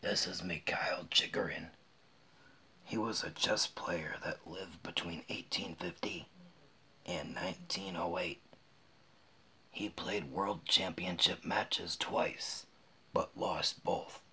This is Mikhail Chigorin. He was a chess player that lived between 1850 and 1908. He played world championship matches twice, but lost both.